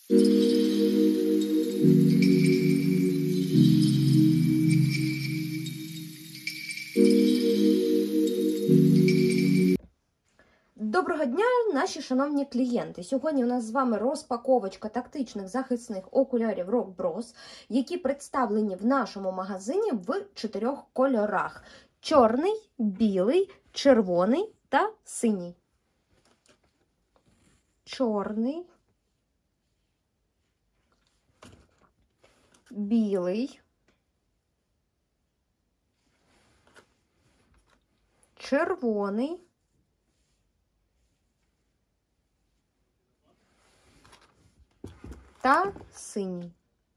Доброго дня, наші шановні клієнти! Сьогодні у нас з вами розпаковочка тактичних захисних окулярів Rock Bros, які представлені в нашому магазині в 4 кольорах: чорний, білий, червоний та синій. Чорний, білий, червоний та синій.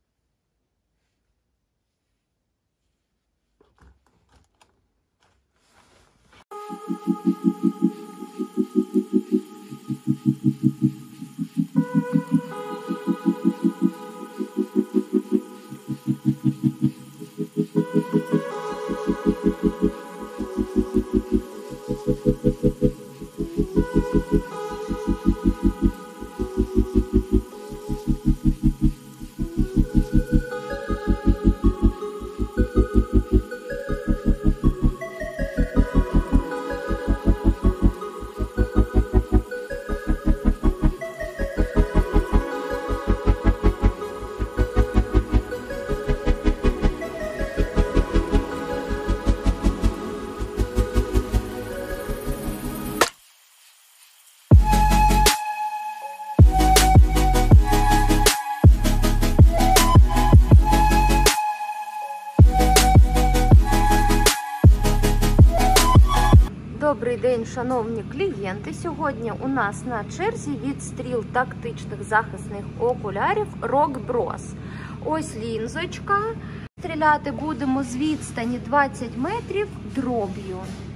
Добрий день, шановні клієнти! Сьогодні у нас на черзі відстріл тактичних захисних окулярів Rock Bros. Ось лінзочка. Стріляти будемо з відстані 20 метрів дроб'ю.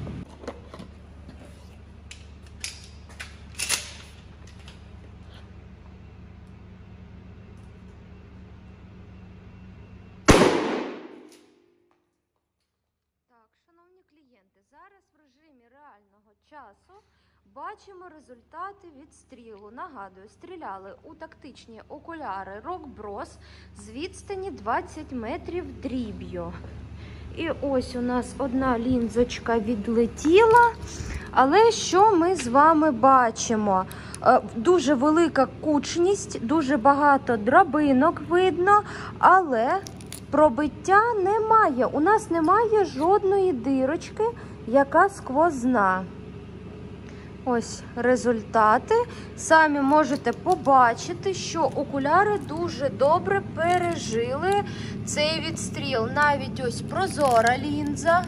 Шановні клієнти, зараз в режимі реального часу бачимо результати відстрілу. Нагадую, стріляли у тактичні окуляри Rock Bros з відстані 20 метрів дріб'ю. І ось у нас одна лінзочка відлетіла, але що ми з вами бачимо? Дуже велика кучність, дуже багато драбинок видно, але пробиття немає. У нас немає жодної дирочки, яка сквозна. Ось результати. Самі можете побачити, що окуляри дуже добре пережили цей відстріл. Навіть ось прозора лінза.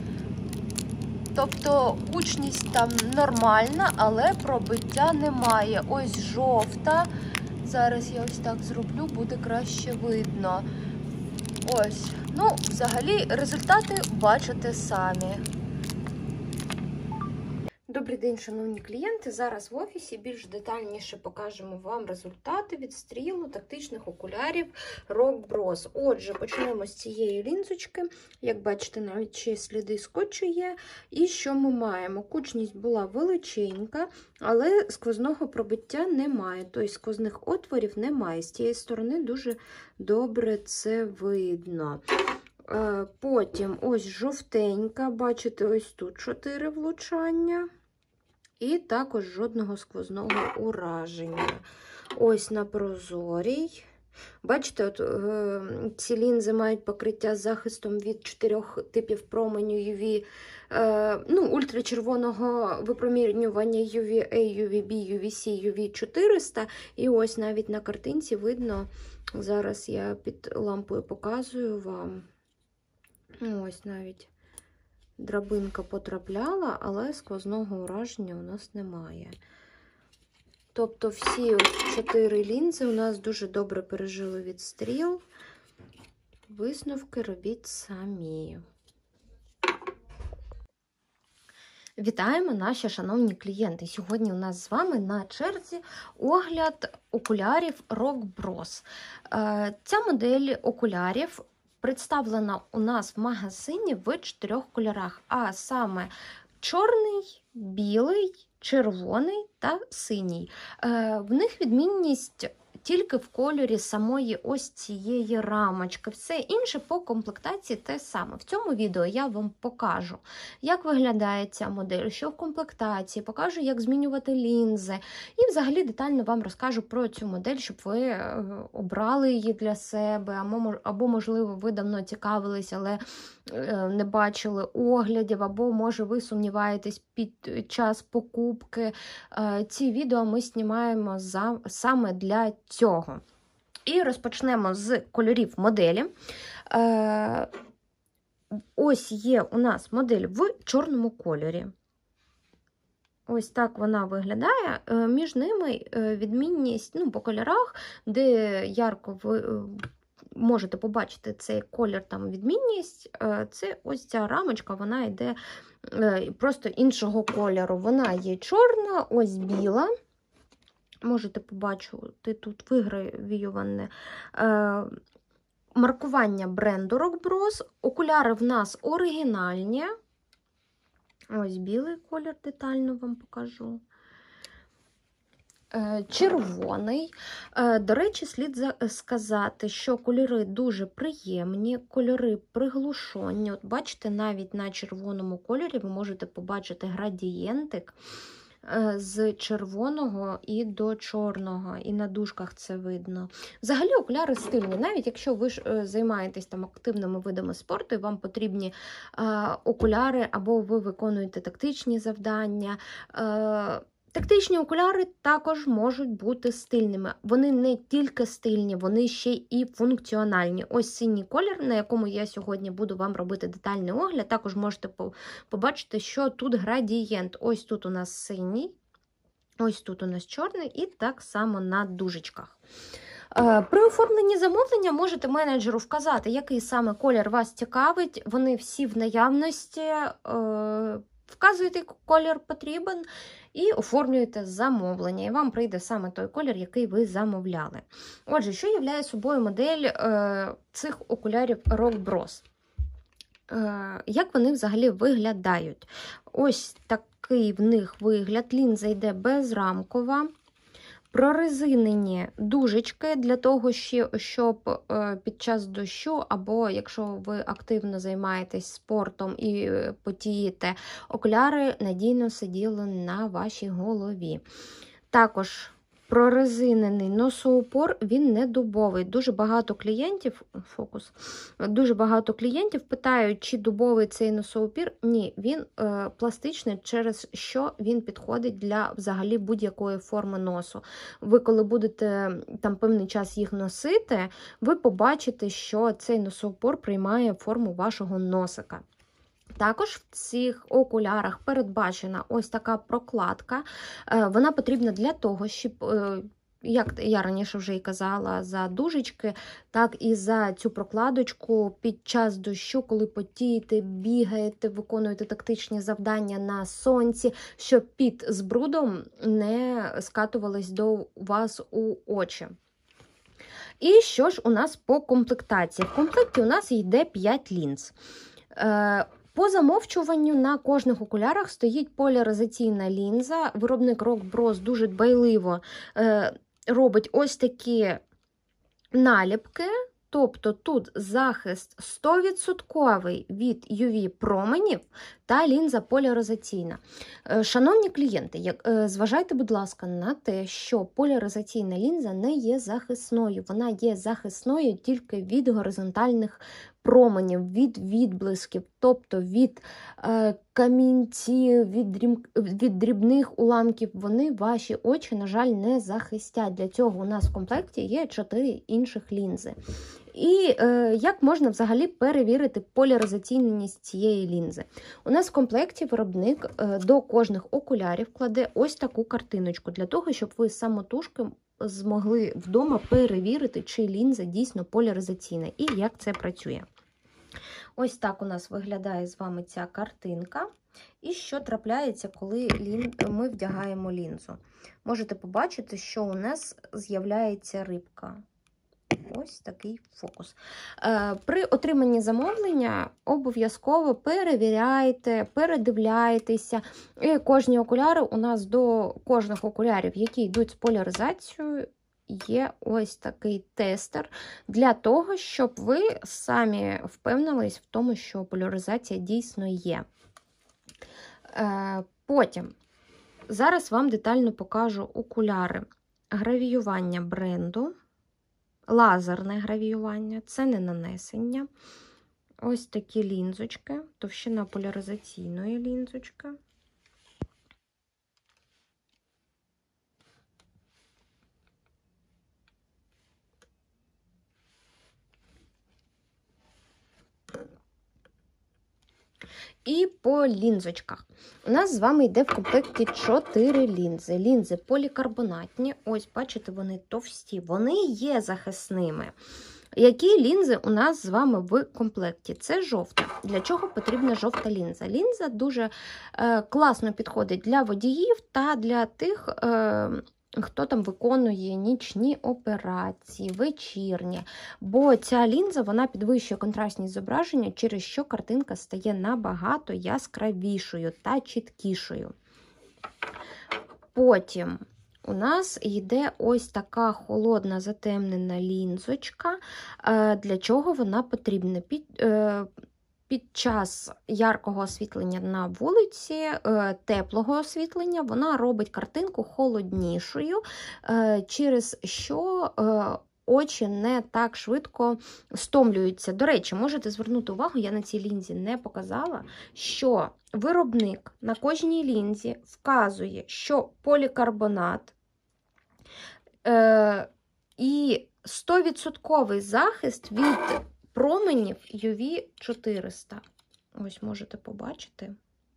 Тобто кучність там нормальна, але пробиття немає. Ось жовта. Зараз я ось так зроблю, буде краще видно. Ось, ну, взагалі, результати бачите самі. Добрий день, шановні клієнти! Зараз в офісі більш детальніше покажемо вам результати відстрілу тактичних окулярів Rock Bros. Отже, почнемо з цієї лінзочки. Як бачите, навіть ще сліди скотчу є. І що ми маємо? Кучність була величенька, але сквозного пробиття немає. Тобто сквозних отворів немає. З цієї сторони дуже добре це видно. Потім ось жовтенька, бачите, ось тут 4 влучання. І також жодного сквозного ураження. Ось на прозорій. Бачите, от, ці лінзи мають покриття з захистом від 4 типів променю UV, ультрачервоного випромінювання UVA, UVB, UVC, UV400. І ось навіть на картинці видно, зараз я під лампою показую вам. Ось навіть драбинка потрапляла, але сквозного ураження у нас немає. Тобто всі 4 лінзи у нас дуже добре пережили відстріл. Висновки робіть самі. Вітаємо, наші шановні клієнти! Сьогодні у нас з вами на черзі огляд окулярів Rock Bros. Ця модель окулярів представлена у нас в магазині в 4 кольорах, а саме чорний, білий, червоний та синій. В них відмінність тільки в кольорі самої ось цієї рамочки. Все інше по комплектації те саме. В цьому відео я вам покажу, як виглядає ця модель, що в комплектації, покажу, як змінювати лінзи. І взагалі детально вам розкажу про цю модель, щоб ви обрали її для себе, або можливо, ви давно цікавились, але не бачили оглядів, або, може, ви сумніваєтесь під час покупки. Ці відео ми знімаємо саме для цього. І розпочнемо з кольорів моделі. Ось є у нас модель в чорному кольорі. Ось так вона виглядає. Між ними відмінність по кольорах, де ярко ви можете побачити цей колір, там відмінність, це ось ця рамочка, вона йде просто іншого кольору. Вона є чорна, ось біла. Можете побачити тут вигравіюване маркування бренду Rock Bros. Окуляри в нас оригінальні. Ось білий колір, детально вам покажу. Червоний. До речі, слід сказати, що кольори дуже приємні, кольори приглушені. От бачите, навіть на червоному кольорі ви можете побачити градієнтик з червоного і до чорного, і на дужках це видно. Взагалі окуляри стильні, навіть якщо ви займаєтесь там активними видами спорту, і вам потрібні окуляри, або ви виконуєте тактичні завдання. Тактичні окуляри також можуть бути стильними. Вони не тільки стильні, вони ще і функціональні. Ось синій колір, на якому я сьогодні буду вам робити детальний огляд. Також можете побачити, що тут градієнт. Ось тут у нас синій, ось тут у нас чорний, і так само на дужечках. При оформленні замовлення можете менеджеру вказати, який саме колір вас цікавить. Вони всі в наявності. Вказуєте, який колір потрібен, і оформлюєте замовлення. І вам прийде саме той колір, який ви замовляли. Отже, що являє собою модель цих окулярів Rock Bros? Як вони взагалі виглядають? Ось такий в них вигляд. Лінза йде безрамкова. Прорезинені дужечки для того, щоб під час дощу, або якщо ви активно займаєтесь спортом і потієте, окуляри надійно сиділи на вашій голові. Також прорезинений носоупор, він не дубовий. Дуже багато клієнтів питають, чи дубовий цей носоупір. Ні, він пластичний, через що він підходить для взагалі будь-якої форми носу. Ви коли будете там певний час їх носити, ви побачите, що цей носоупор приймає форму вашого носика. Також в цих окулярах передбачена ось така прокладка. Вона потрібна для того, щоб, як я раніше вже і казала, за дужечки, так і за цю прокладочку під час дощу, коли потієте, бігаєте, виконуєте тактичні завдання на сонці, щоб під з брудом не скатувались до вас у очі. І що ж у нас по комплектації? В комплекті у нас йде 5 лінз. По замовчуванню на кожних окулярах стоїть поляризаційна лінза. Виробник Rock Bros дуже дбайливо робить ось такі наліпки. Тобто тут захист 100% від UV-променів та лінза поляризаційна. Шановні клієнти, зважайте, будь ласка, на те, що поляризаційна лінза не є захисною. Вона є захисною тільки від горизонтальних променів, від відблисків, тобто від камінців, від дрібних уламків. Вони ваші очі, на жаль, не захистять. Для цього у нас в комплекті є 4 інших лінзи. І як можна взагалі перевірити поляризаційність цієї лінзи? У нас в комплекті виробник до кожних окулярів кладе ось таку картиночку, для того, щоб ви самотужки змогли вдома перевірити, чи лінза дійсно поляризаційна і як це працює. Ось так у нас виглядає з вами ця картинка. І що трапляється, коли ми вдягаємо лінзу? Можете побачити, що у нас з'являється рибка. Ось такий фокус. При отриманні замовлення обов'язково перевіряйте, передивляйтеся. І кожні окуляри у нас до кожних окулярів, які йдуть з поляризацією, є ось такий тестер для того, щоб ви самі впевнились в тому, що поляризація дійсно є. Потім, зараз вам детально покажу окуляри. Гравіювання бренду, лазерне гравіювання, це не нанесення. Ось такі лінзочки, товщина поляризаційної лінзочки. І по лінзочках. У нас з вами йде в комплекті 4 лінзи. Лінзи полікарбонатні. Ось, бачите, вони товсті. Вони є захисними. Які лінзи у нас з вами в комплекті? Це жовта. Для чого потрібна жовта лінза? Лінза дуже класно підходить для водіїв та для тих, хто там виконує нічні операції, вечірні. Бо ця лінза, вона підвищує контрастність зображення, через що картинка стає набагато яскравішою та чіткішою. Потім у нас йде ось така холодна затемнена лінзочка. Для чого вона потрібна? Під час яркого освітлення на вулиці, теплого освітлення, вона робить картинку холоднішою, через що очі не так швидко стомлюються. До речі, можете звернути увагу, я на цій лінзі не показала, що виробник на кожній лінзі вказує, що полікарбонат і 100% захист від променів UV 400. Ось можете побачити.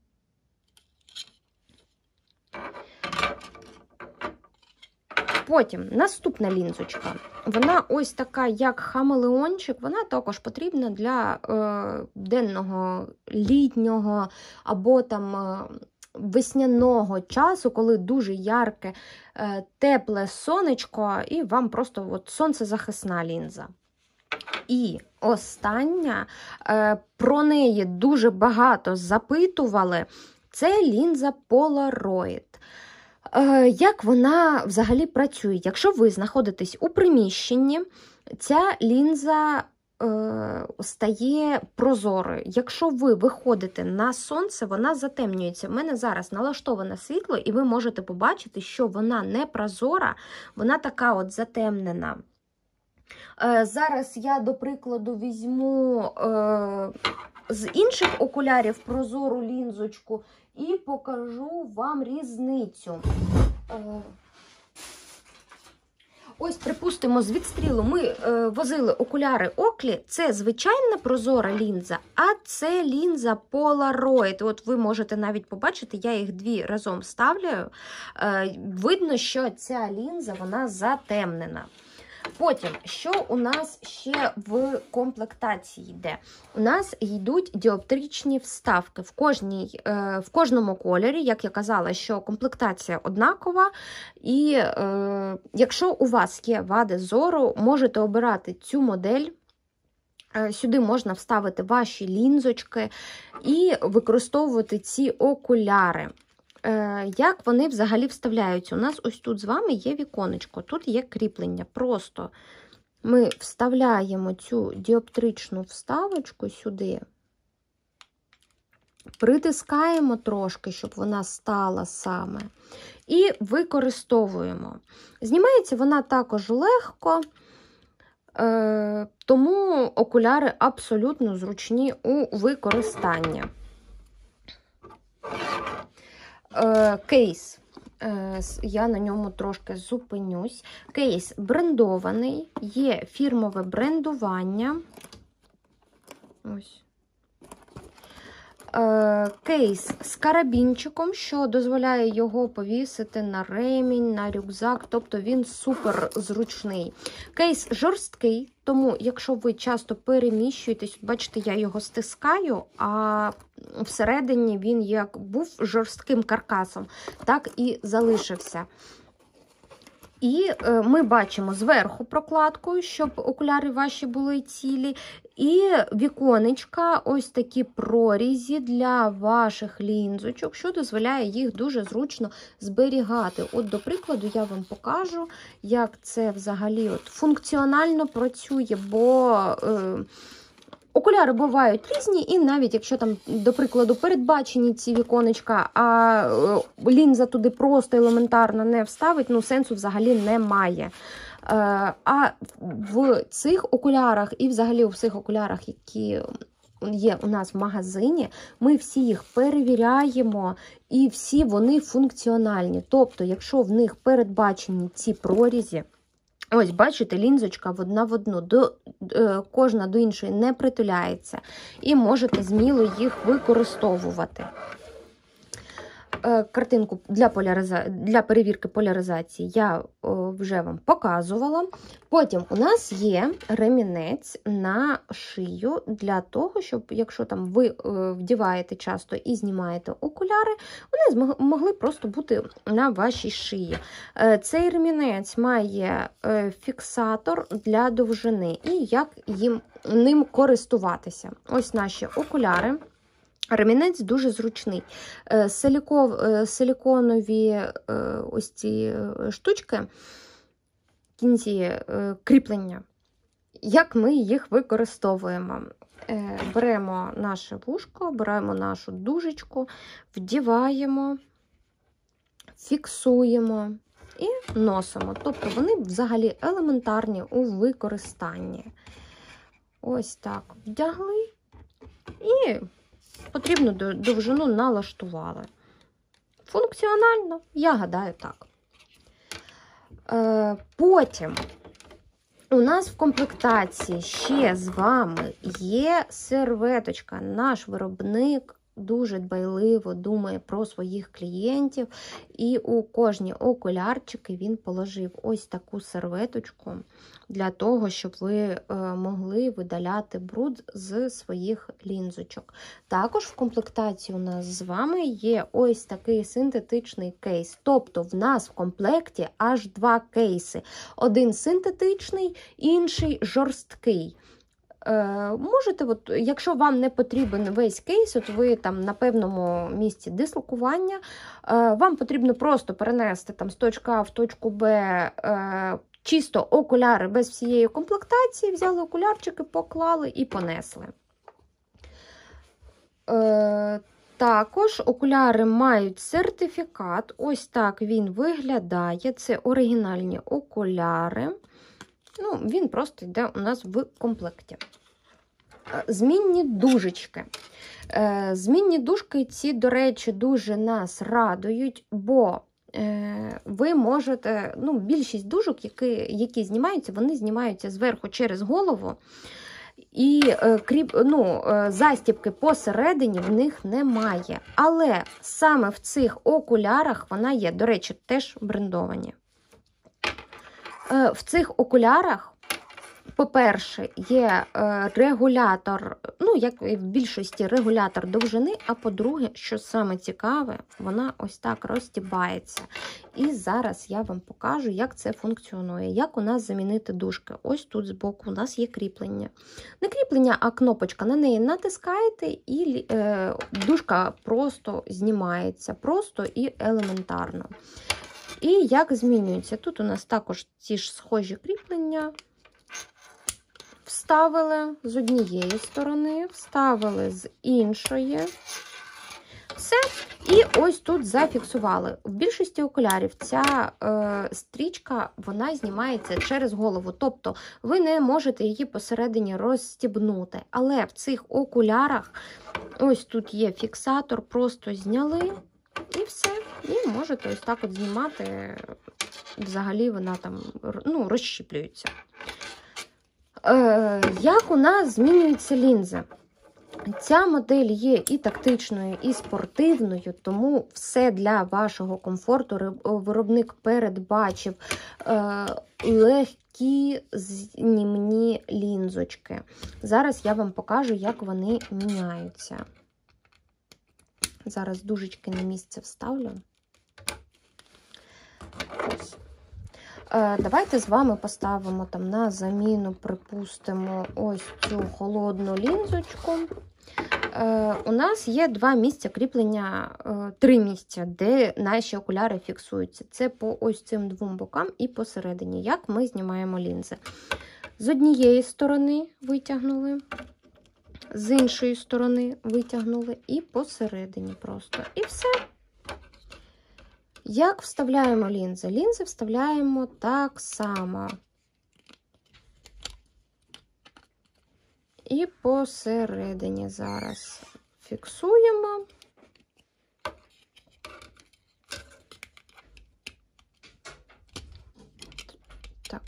Потім наступна лінзочка. Вона ось така, як хамелеончик, вона також потрібна для денного, літнього або там весняного часу, коли дуже ярке, тепле сонечко, і вам просто от сонцезахисна лінза. І остання, про неї дуже багато запитували, це лінза Polaroid. Як вона взагалі працює? Якщо ви знаходитесь у приміщенні, ця лінза стає прозорою. Якщо ви виходите на сонце, вона затемнюється. У мене зараз налаштоване світло, і ви можете побачити, що вона не прозора, вона така от затемнена. Зараз я, до прикладу, візьму з інших окулярів прозору лінзочку і покажу вам різницю. Ось, припустимо, з відстрілу ми возили окуляри Oakley. Це звичайна прозора лінза, а це лінза Polaroid. От ви можете навіть побачити, я їх дві разом ставлю. Видно, що ця лінза, вона затемнена. Потім, що у нас ще в комплектації йде? У нас йдуть діоптричні вставки в кожному кольорі, як я казала, що комплектація однакова. І якщо у вас є вади зору, можете обирати цю модель. Сюди можна вставити ваші лінзочки і використовувати ці окуляри. Як вони взагалі вставляються? У нас ось тут з вами є віконечко, тут є кріплення. Просто ми вставляємо цю діоптричну вставочку сюди, притискаємо трошки, щоб вона стала саме, і використовуємо. Знімається вона також легко, тому окуляри абсолютно зручні у використанні. Кейс, я на ньому трошки зупинюсь. Кейс брендований, є фірмове брендування. Ось. Кейс з карабінчиком, що дозволяє його повісити на ремінь, на рюкзак, тобто він супер зручний. Кейс жорсткий, тому якщо ви часто переміщуєтесь, бачите, я його стискаю, а всередині він як був жорстким каркасом, так і залишився. І ми бачимо зверху прокладкою, щоб окуляри ваші були цілі. І віконечка, ось такі прорізі для ваших лінзочок, що дозволяє їх дуже зручно зберігати. От, до прикладу, я вам покажу, як це взагалі функціонально працює, бо окуляри бувають різні, і навіть якщо там, до прикладу, передбачені ці віконечка, а лінза туди просто елементарно не вставить, ну сенсу взагалі немає. А в цих окулярах і взагалі у всіх окулярах, які є у нас в магазині, ми всі їх перевіряємо і всі вони функціональні. Тобто, якщо в них передбачені ці прорізі, ось, бачите, лінзочка одна в одну, кожна до іншої не притуляється, і можете сміло їх використовувати. Картинку для перевірки поляризації я вже вам показувала. Потім у нас є ремінець на шию для того, щоб, якщо там ви вдіваєте часто і знімаєте окуляри, вони могли просто бути на вашій шиї. Цей ремінець має фіксатор для довжини і як ним користуватися. Ось наші окуляри. Ремінець дуже зручний. Силіконові ось ці штучки, кінці кріплення, як ми їх використовуємо. Беремо наше вушко, беремо нашу дужечку, вдіваємо, фіксуємо і носимо. Тобто вони взагалі елементарні у використанні. Ось так вдягли і потрібну довжину налаштували. Функціонально, я гадаю, так. Потім у нас в комплектації ще з вами є серветочка. Наш виробник дуже дбайливо думає про своїх клієнтів, і у кожні окулярчики він положив ось таку серветочку для того, щоб ви могли видаляти бруд з своїх лінзочок. Також в комплектації у нас з вами є ось такий синтетичний кейс. Тобто в нас в комплекті аж два кейси. Один синтетичний, інший жорсткий. Можете, якщо вам не потрібен весь кейс, от ви там на певному місці дислокування, вам потрібно просто перенести там з точки А в точку Б чисто окуляри без всієї комплектації, взяли окулярчики, поклали і понесли. Також окуляри мають сертифікат, ось так він виглядає, це оригінальні окуляри. Ну, він просто йде у нас в комплекті. Змінні дужечки. Змінні дужки ці, до речі, дуже нас радують, бо ви можете, більшість дужок, які знімаються, вони знімаються зверху через голову, і застібки посередині в них немає. Але саме в цих окулярах вона є, до речі, теж брендовані. В цих окулярах, по-перше, є регулятор, як і в більшості регулятор довжини, а по-друге, що саме цікаве, вона ось так розстібається. І зараз я вам покажу, як це функціонує, як у нас замінити дужки. Ось тут збоку у нас є кріплення. Не кріплення, а кнопочка. На неї натискаєте і дужка просто знімається, просто і елементарно. І як змінюється? Тут у нас також ті ж схожі кріплення. Вставили з однієї сторони, вставили з іншої. Все. І ось тут зафіксували. В більшості окулярів ця стрічка, вона знімається через голову. Тобто ви не можете її посередині розстібнути. Але в цих окулярах ось тут є фіксатор, просто зняли і все. І можете ось так от знімати. Взагалі вона там розщіплюється. Як у нас змінюються лінзи? Ця модель є і тактичною, і спортивною, тому все для вашого комфорту виробник передбачив легкі знімні лінзочки. Зараз я вам покажу, як вони міняються. Зараз дужечки на місце вставлю. Ось. Давайте з вами поставимо там на заміну, припустимо, ось цю холодну лінзочку. У нас є 2 місця кріплення, 3 місця, де наші окуляри фіксуються. Це по ось цим 2 бокам і посередині. Як ми знімаємо лінзи? З однієї сторони витягнули, з іншої сторони витягнули і посередині просто. І все. Як вставляємо лінзи? Лінзи вставляємо так само. І посередині зараз фіксуємо. Так.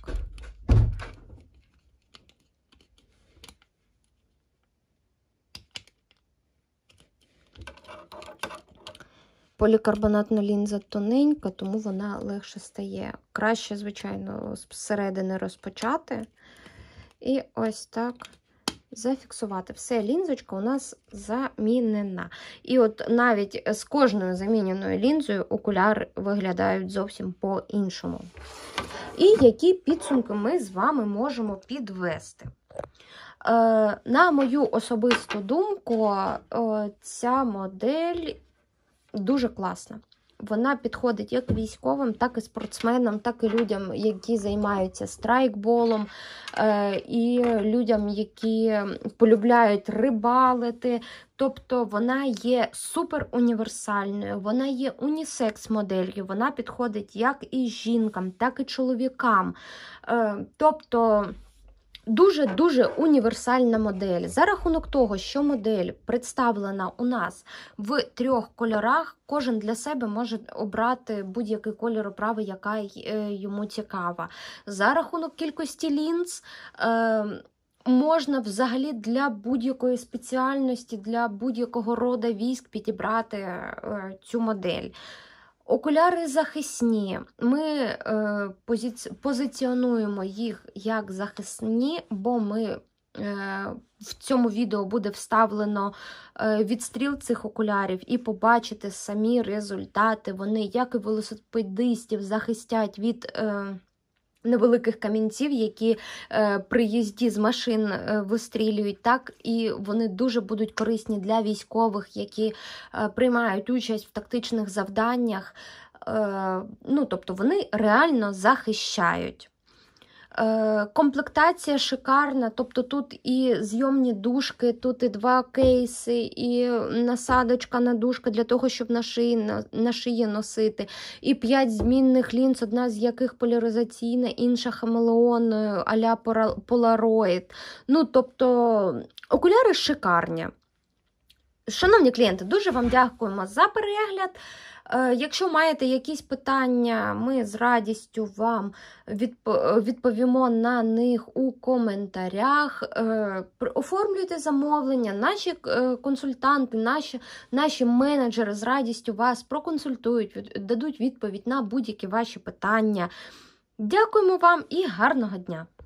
Полікарбонатна лінза тоненька, тому вона легше стає. Краще, звичайно, зсередини розпочати. І ось так зафіксувати. Все, лінзочка у нас замінена. І от навіть з кожною заміненою лінзою окуляри виглядають зовсім по-іншому. І які підсумки ми з вами можемо підвести? На мою особисту думку, ця модель дуже класна. Вона підходить як військовим, так і спортсменам, так і людям, які займаються страйкболом, і людям, які полюбляють рибалити. Тобто вона є супер універсальною, вона є унісекс-моделлю, вона підходить як і жінкам, так і чоловікам. Тобто дуже-дуже універсальна модель. За рахунок того, що модель представлена у нас в 3 кольорах, кожен для себе може обрати будь-який кольор оправи, яка йому цікава. За рахунок кількості лінз можна взагалі для будь-якої спеціальності, для будь-якого роду військ підібрати цю модель. Окуляри захисні. Ми позиціонуємо їх як захисні, бо в цьому відео буде вставлено відстріл цих окулярів і побачите самі результати. Вони, як і велосипедистів, захистять від невеликих камінців, які при їзді з машин вистрілюють, так, і вони дуже будуть корисні для військових, які приймають участь в тактичних завданнях. Тобто вони реально захищають. Комплектація шикарна, тобто тут і зйомні дужки, тут і 2 кейси, і насадочка на дужка для того, щоб на шиї носити, і 5 змінних лінз, одна з яких поляризаційна, інша хамелеон а-ля Polaroid. Тобто окуляри шикарні. Шановні клієнти, дуже вам дякуємо за перегляд. Якщо маєте якісь питання, ми з радістю вам відповімо на них у коментарях. Оформлюйте замовлення, наші консультанти, наші менеджери з радістю вас проконсультують, дадуть відповідь на будь-які ваші питання. Дякуємо вам і гарного дня!